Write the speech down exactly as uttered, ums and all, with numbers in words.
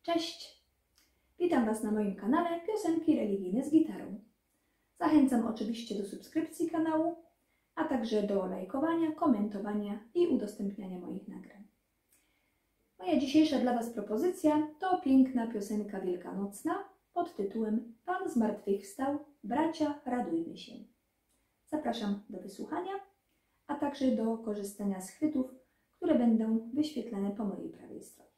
Cześć! Witam Was na moim kanale Piosenki religijne z gitarą. Zachęcam oczywiście do subskrypcji kanału, a także do lajkowania, komentowania i udostępniania moich nagrań. Moja dzisiejsza dla Was propozycja to piękna piosenka wielkanocna pod tytułem Pan zmartwychwstał, bracia, radujmy się. Zapraszam do wysłuchania, a także do korzystania z chwytów, które będą wyświetlane po mojej prawej stronie.